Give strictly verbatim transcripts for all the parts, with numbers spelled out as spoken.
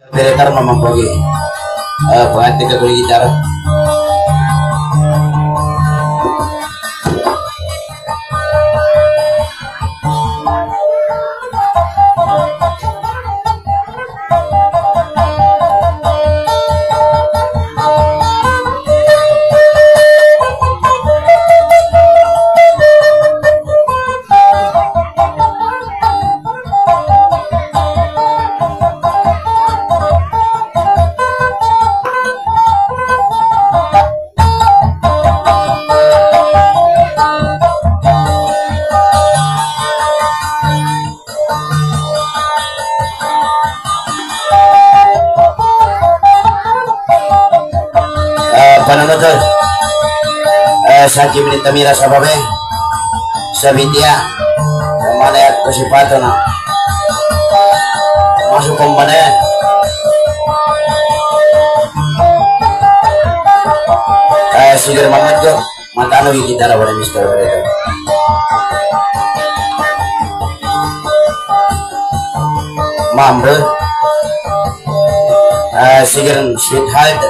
operator mamampogi uh, pengantin ke kulit gitar. Panonton eh Sanji Minita Mira sababe Sabindia mana ya kesipato na masuk pembane eh Sigar Mamat ko matano kita na wala mister Loreto Mambo eh Sigar Sweetheart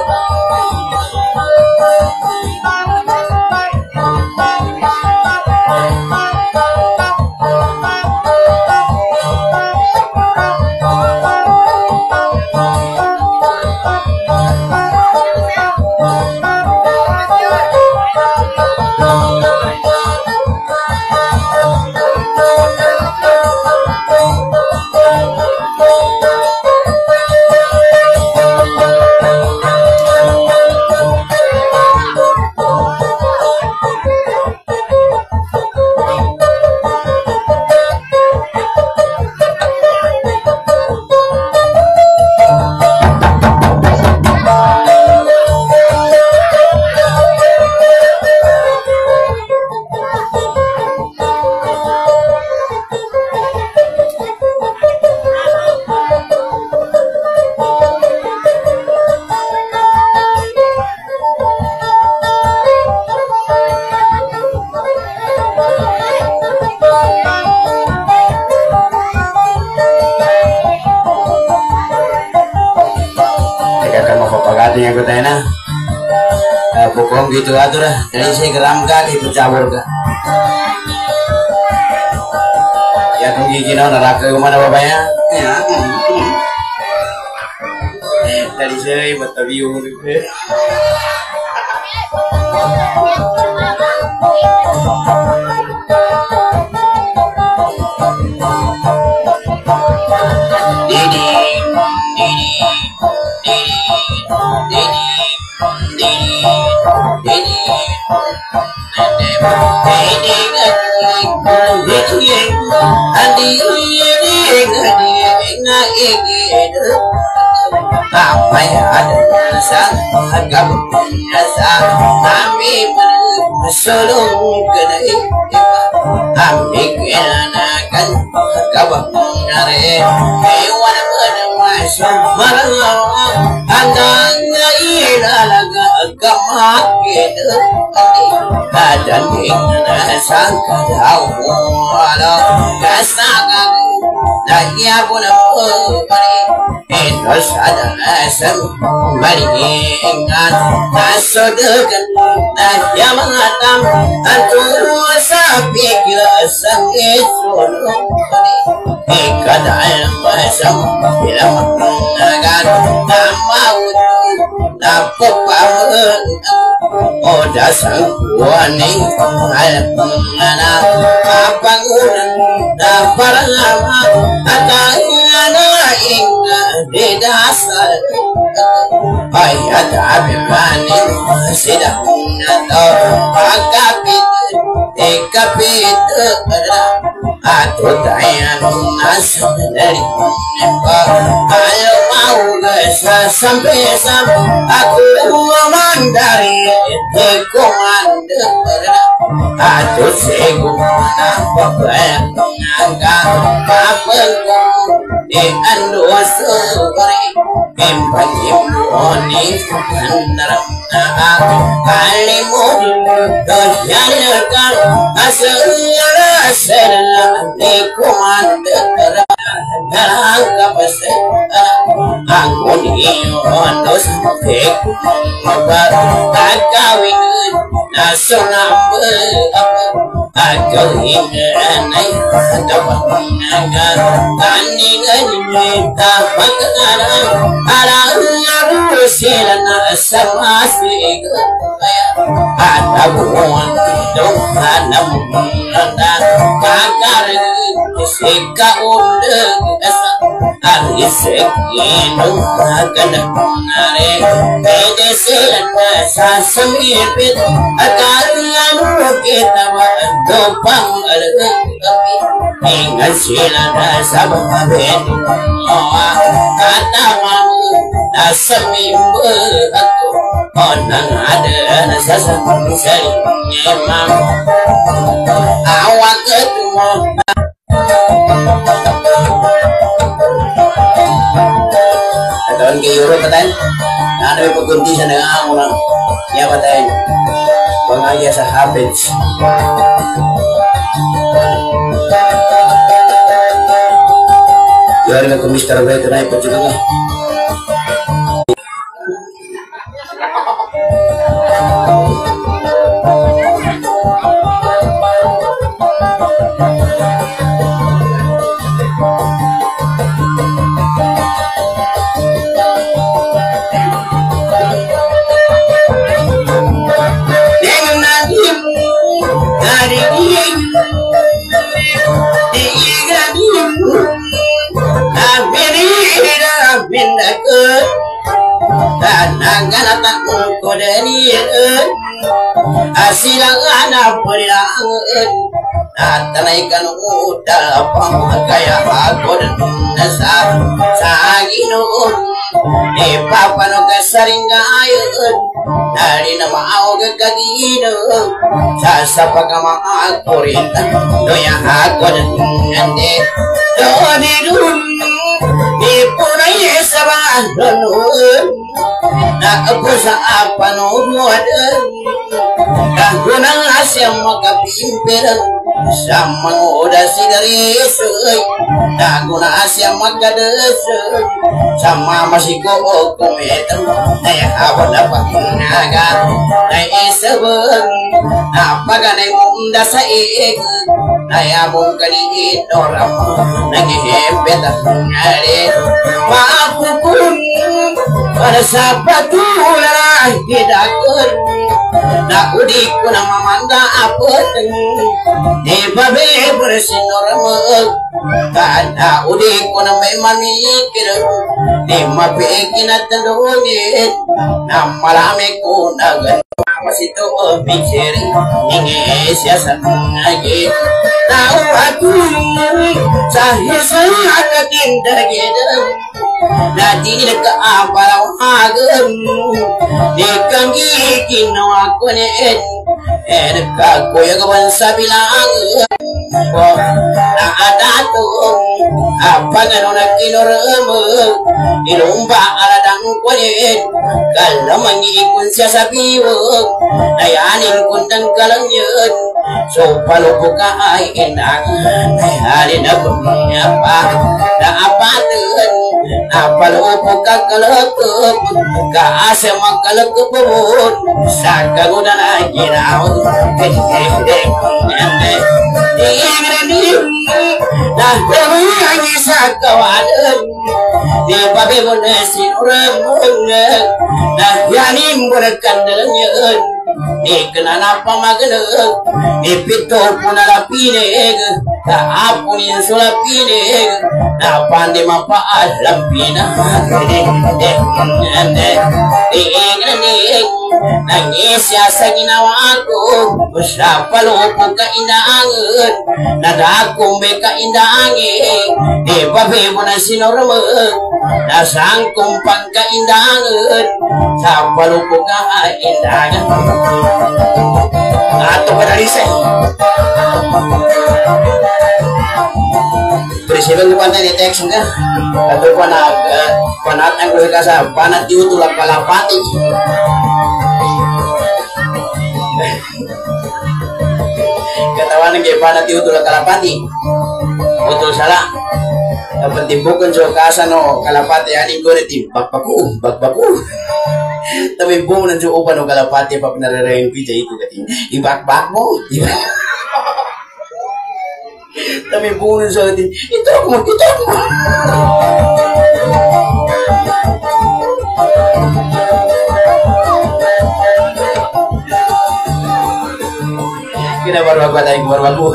yang gue tanya nah, pokoknya gitu atur lah dari saya geram kali bercabur kak ya tunggu gini neraka kemana bapaknya ya dari saya buat tabiu apa ya ada sang agak biasa kami bersolong kedai kami kenakan kawan nare hewan bermasa malam andangnya ilalaga kamak gitu ada dengan sangka jauh walau kasaga Naya pun aku Enos adalah sembari ingat Nasodekan Naya mengatam Antu sapi kira sangit solo Ikat dalam pasang Bila mengenalkan Nama utuh Napuk pamer Oda sangguaning Alam mengenal Apangunan Dapat lama Atangana inga di dasar ayat abimanin sidang atau agapit ekapit atau dayan nas dari nempa ayo mau gesa sampai sam aku mandari tekomande atau sego apa yang ngangga apa di ando sore Empanyemoni Kandaram Kalimu Dosyanilkan Asala Asala Nikumandara Dalang Kapaseta Angunion Dos Fek Mabar Takawin Nasunambe Agawin Anay Dapat Nagar Kaningan Nita Magana Alang Silana Samasi Atabuan Dong Hanam Nanda Kakar Sika Undeg Arisek Indung Hakana Nare Pede Silana Sasamir Pit Akarian Kita Dopang Alagapi Ingat Silana Sababin Oa Katawamu Nasamimbu Aku Onang ada Nasasam Sari Nyemam Awak Ketua Atau ke Euro patan ada pegunti sana orang ya patan pengaya sahabat biar ke Mister Baik naik perjuangan Nagana ko dari asilang anak pulang natalaikan udah pangkaya aku dan nasa saginun di papano kasaring ayun dari nama aku kagino sasapa kama aku rintan doya aku dan nande doni dun di punai sabah donun na ako sa apano muadan kagunang asyang makapimpiran sa mangoda si darisay kaguna asyang magkadasay sa mamasiko o kumetang ay habon na pangagat ay isabang napaganay munda sa ik ay among kaliit oram nagihempet ang ngalit maapukun para sa patulang hidakon na udik ko na mamanda apot di babe bersinormag kada udik ko na may mamikir di mapikin at tanungin na marami ko na gano'n masito o pikirin ingin siya sa ngagit na umatulong sa hisang akatindagin Nadi nagkaaparaw agam di kang ginawa ko ni Ed eh nagkakuyagawan sa bilang ko na adatong apa nga nung nagkinuramo ilumba aladang ko ni Ed kalamang iikon siya sa biwag nayanin kundang kalang yun so palupo ka ay inangan ay halin na bumiyapa na apatan napalupo ka kalakop kaasa magkalakop mo sa kagunan ay ginawag kaya na kawang isa kawanan di babi mo na sinuramon na yanin mo na kandalang yun di kanana pamagalag di pito po na lapinig kaapon yung sulapinig na pandi mapaalam pinakalig di di ingranig nangisya sa ginawa ko sa palupo kaindangan nadakong may kaindangin di babi mo na sinormag nasangkong pagkaindangan sa palupo kaindangan ato ka nalisay sila ko na ni text nga. Kato ko na panat ang ko sa panat diutulak kalapati. Katawan ng panat diutulak kalapati. Utul salah. Dapat timbukan so kasa no kalapati ani ko ti bagbaku bagbaku. Tapi bung nan so upan no kalapati pa pinararayin pija itu kati. Ibakbak mo. Tapi bunun sa atin, ito mo, ito mo. Kinabarwag ba tayong barwag mo?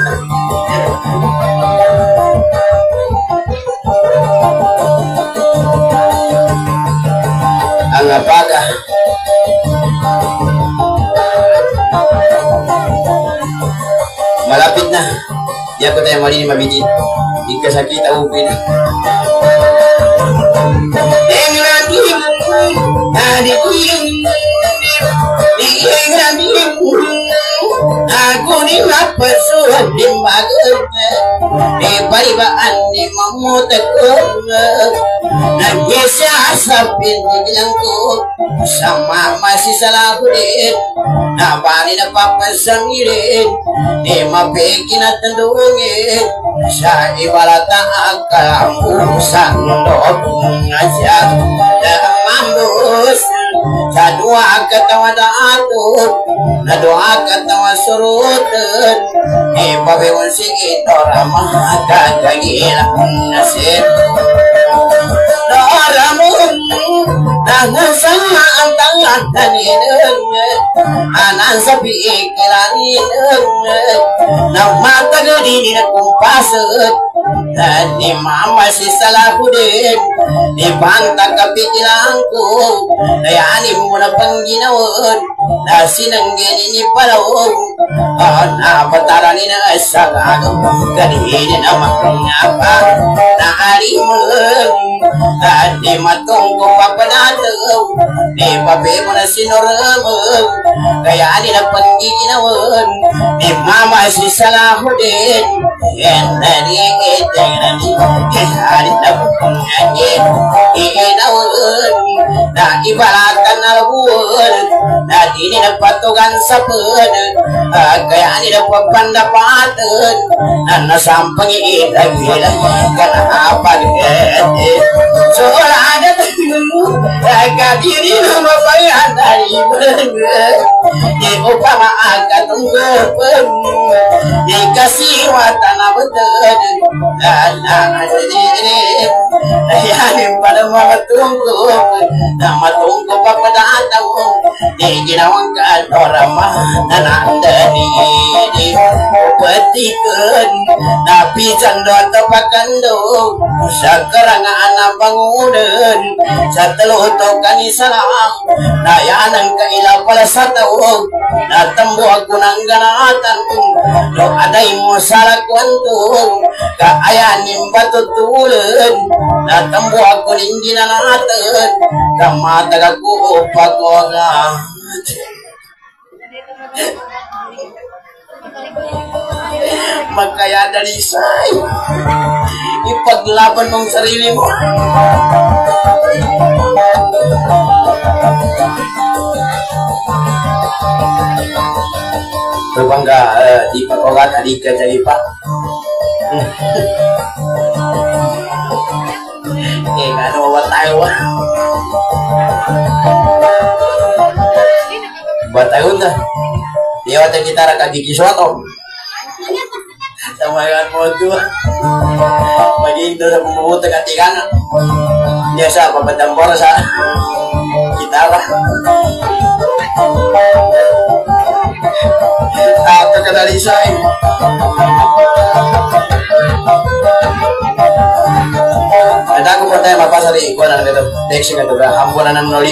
Ang apaga. Malapit na. Di ako tayo mali ni mabigit. Ikasakit ang upin. Dengradim, adikin, dengradim, aku ni mapasuhan di magang, di paribaan di mamutakut, nagisa sapin di bilangku, sama masih salah kulit, nabani na papasangirin, di mabikin at tandungin, sa ibalata ang kalambusan loob ngajak dan mambus sa dua katawa daatun na dua katawa surutun ipabiwan sige doramah kagagilang nasib doramun dengan sama ang tangan kaninun anan sa piikilaninun na mata gadi na kumpasut dan di mama si salah din di bantang kapikilanku dayani mo na pangginawan na sinanggini ni palawang na patarani na sagado kadihinin na makangapa na alimang dan di matungko papanataw di papi mo na sinuramang dayani na pangginawan di mama si salah din yan na rin hari na pangangin iinawon na ibalatan na labuon na di nagpatugan sa pun kaya nila pagpandapatan na nasampang iitagila ka na apagete surada kadiri na mabayan na ibang di mo pa maagkatunggopan di kasiwatan na betul na sendiri ayanin pada mga tunggo na matunggo pa padataw di ginawang kalorama na nandani di upatikan na pisan doon tapakando sa karangaan na pangunan sa taluto kanisalang na yan ang kaila pala sa tawag na tambo ako ng ganatan do aday mo sa lakwanto kaayanin batutulan na tambo ako rin ginanatan kamatag ako pagwaga magkaya dalisay ipaglaban mong sarili mo berbangga uh, di pakogat adik jadi pak eh nggak ada obat tahu buat tahun dah dia waktu kita raka gigi suatu sama dengan motu bagi itu sa pembubuto katikan dia sa papadampor sa gitara atau kadalisay ada aku pertanya mapasa di ikuan ang dito teksi ka doon hampunan ng noli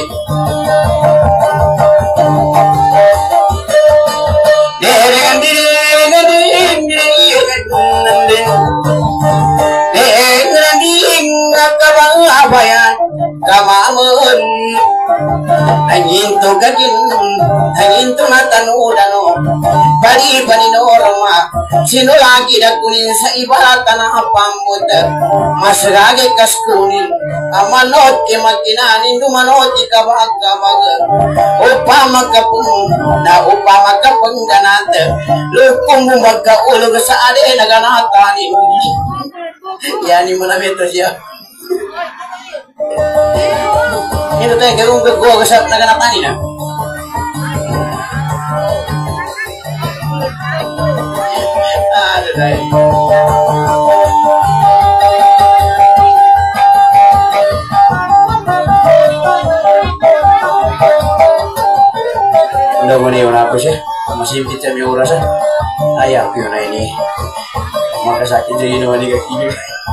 kamamun angin to gagin angin to natanudano bali bani norma sino lagi dakunin sa ibaratan na pambut masrage kaskunin amanot ke makinanin dumanot ikabag kabag upama kapung na upama kapung ganat lukong magkaulog sa ade naganatanin yani manamito siya. Ito tayo gawang gagawa sa naganatanin na. Ah, ano tayo? Udah mo na yun ako siya. Masimpit siya may oras ha. Ayaw ko yun na ini. Makasakit siya ginawa ni Kakini.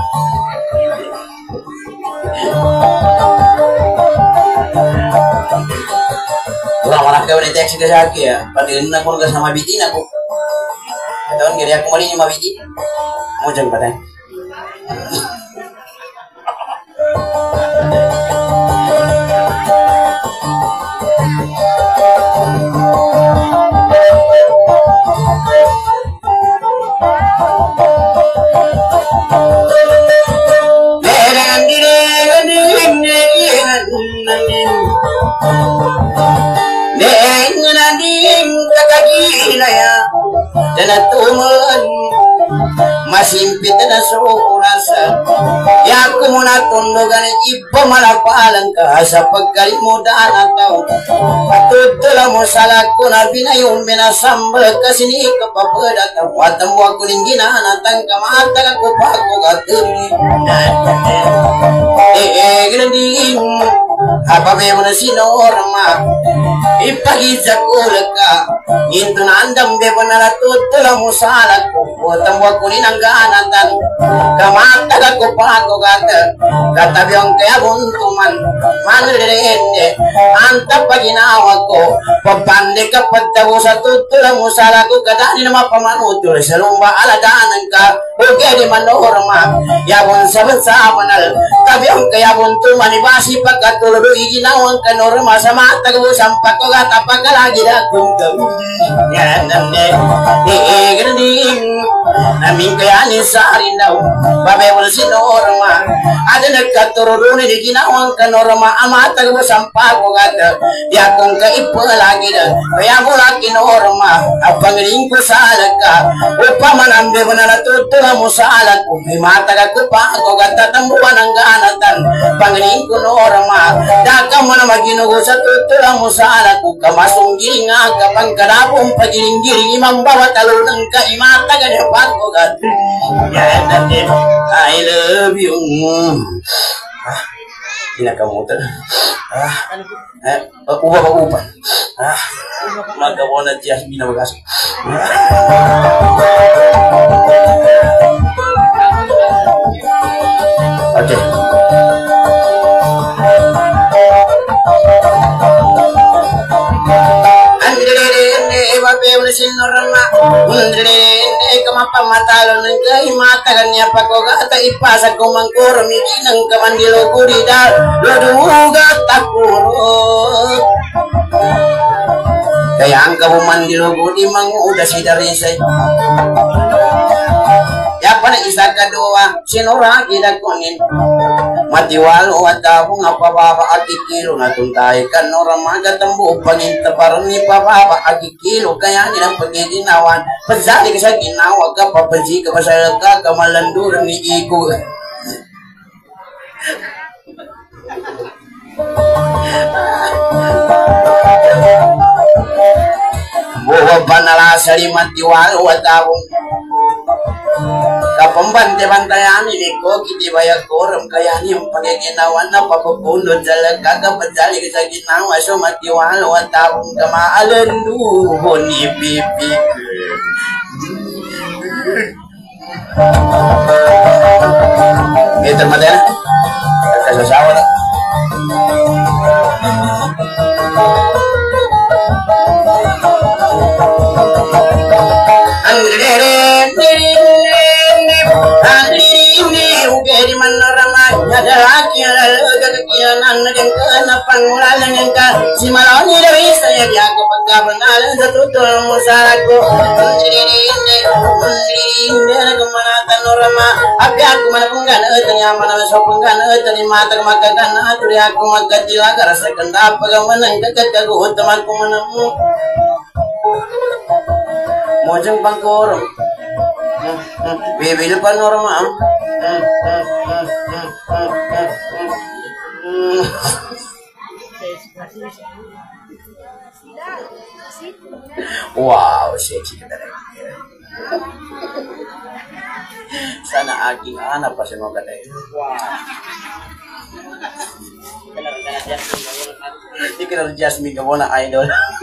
Orang-orang kau nanti aksi kesaki ya, padahal nak pun sama biti nak aku. Tahun kiri aku mali lima biti, mau jangan patah. Dan tuman masimpit na surasa ya aku muna tundugan iba malapalang ka sa pagkalimutan ataw tutula mo salat ko na binayong minasambal kasi ni kapapadat watam mo ako ning ginanatang kamatag ako pa ako katuli eh eh ganun hapabe mo na sinorma ipagisa ko ka into na andam bebo na natutula mo salat ko watam mo ako ning ganatan kamatag ako pa ako kata katabi ang kaya buntuman manrende anta paginawa ko papande ka pagtabo sa tutula mo sala ko kadani na mapamanutul sa lumba aladanan ka okay di manorma yabon sa bansa manal tabi ang kaya buntuman ibasi pagkatulo iginawang ka norma sa matag mo sampak ko kata pagkalagi na kung gawin yan nande eh ganun namin kaya ni sa rin daw babewal si norma ada nagkatururuni di ginawang ka norma amatag mo sampak ko kata ya kung kaipalagi na kaya mo laki norma ang pangaling ko sa alag ka upamanambe mo na natutula mo sa alag ko may matag ako pa ako kata tambuan ang ganatan pangaling ko norma daka mo na maginugo sa tutula mo sa alag ko kamasunggiling nga kapang karapong pagiling-giling imang bawat talo ng kaimata ganyan pa ko kata yan natin I love you ah kinakamutan ah eh uba pa uba ah magawa na diya hindi na mag-aso okay Pebble sinorama, undrene kamapamatalo ng kaimatagan niya pagkogata ipasa ko mangkuro mikinang kamandilo kuridal lodugat takuro kaya ang kabumandilo kudi manguda si darisay ya pa na isa kadua sinura gidakunin matiwalo at ako nga pababa at ikilo na tuntay ka no ramaga tambo paginta parang ni pababa at ikilo kaya nilang pagiginawan pazali ka sa ginawa ka papaji ka masala ka kamalanduran ni iko buwa banala lima tiwalo at ako kapambante-bantayan ini ko kiti bayag korum kaya ni pagiginawan na papupundod sa lagkakapadzali sa ginawa so matiwalo at tapong kamaalan luho ni Bibi ito madala kasasawa na ang Dari manorama ada laki ada kekiyaan naging ka na pangulalan ka si Maloni Dawi saya di ako pagkabangalan sa tutulong mo sa ako hindi hindi hindi nagmanatan norama aga ako manapunggan at yaman na sa punggan at ni matag magkagana at ako magkatila karasa kanda pagamanang kagagagot man ko manamu mojang pangkor bibil pa norma wow sexy ka talaga sana aking anak pa siya mga katay wow hindi ka na Jasmine ka muna idol